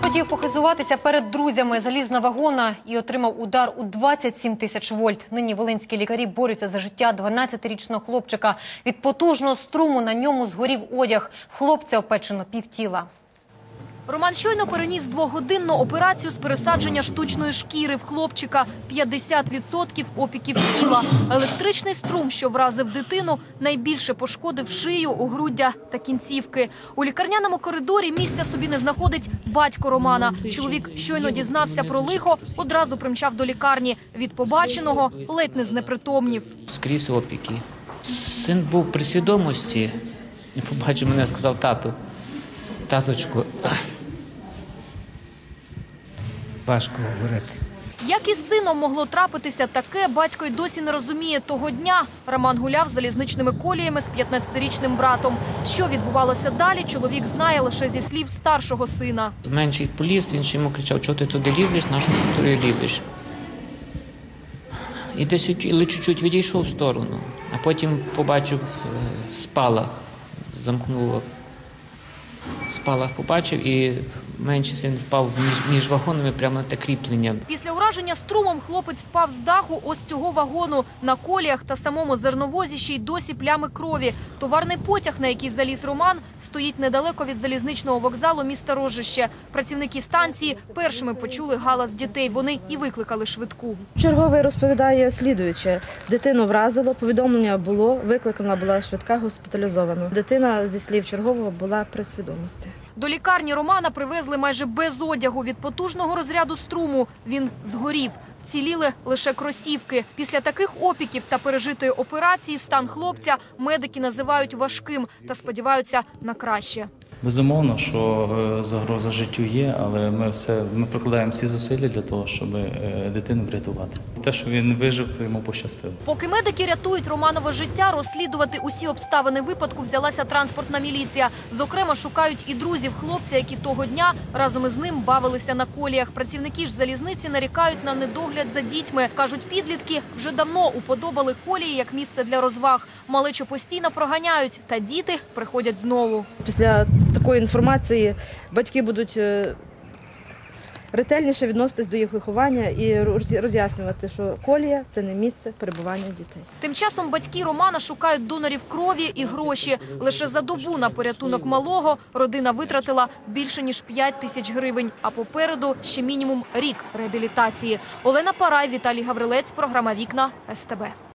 хотів похизуватися перед друзями. Заліз на вагона і отримав удар у 27 тисяч вольт. Нині волинські лікарі борються за життя 12-річного хлопчика. Від потужного струму на ньому згорів одяг. В хлопця опечено півтіла. Роман щойно переніс 2-годинну операцію з пересадження штучної шкіри в хлопчика. 50% опіків тіла. Електричний струм, що вразив дитину, найбільше пошкодив шию, огруддя та кінцівки. У лікарняному коридорі місця собі не знаходить батько Романа. Чоловік щойно дізнався про лихо, одразу примчав до лікарні. Від побаченого ледь не знепритомнів. Скрізь опіки. Син був при свідомості. І побачив мене, сказав: таточку, важко говорити. Як із сином могло трапитися таке, батько й досі не розуміє того дня. Роман гуляв залізничними коліями з 15-річним братом. Що відбувалося далі, чоловік знає лише зі слів старшого сина. Менший поліз, він ще йому кричав: чого ти туди лізеш, на що ти туди лізеш? І десь чуть-чуть відійшов в сторону, а потім побачив спалах, замкнуло. Спалах побачив, і менший син впав між вагонами прямо на те кріплення. Після ураження струмом хлопець впав з даху ось цього вагону. На коліях та самому зерновозі ще й досі плями крові. Товарний потяг, на який заліз Роман, стоїть недалеко від залізничного вокзалу міста Рожище. Працівники станції першими почули галас дітей. Вони і викликали швидку. Черговий розповідає слідуюче. Дитину вразило, повідомлення було, викликана була швидка, госпіталізована. Дитина, зі слів чергового, була при свідомості. До лікарні Романа привезли майже без одягу. Від потужного розряду струму він згорів. Вціліли лише кросівки. Після таких опіків та пережитої операції стан хлопця медики називають важким та сподіваються на краще. Безумовно, що загроза життю є, але ми прикладаємо всі зусилля для того, щоб дитину врятувати. Те, що він вижив, то йому пощастило. Поки медики рятують Романове життя, розслідувати усі обставини випадку взялася транспортна міліція. Зокрема, шукають і друзів хлопця, які того дня разом із ним бавилися на коліях. Працівники ж залізниці нарікають на недогляд за дітьми. Кажуть, підлітки вже давно уподобали колії як місце для розваг. Малечу постійно проганяють, та діти приходять знову. Після такої інформації батьки будуть ретельніше відноситись до їх виховання і роз'яснювати, що колія – це не місце перебування дітей. Тим часом батьки Романа шукають донорів крові і гроші. Лише за добу на порятунок малого родина витратила більше ніж 5 тисяч гривень, а попереду ще мінімум рік реабілітації. Олена Парай, Віталій Гаврилець, програма «Вікна», СТБ.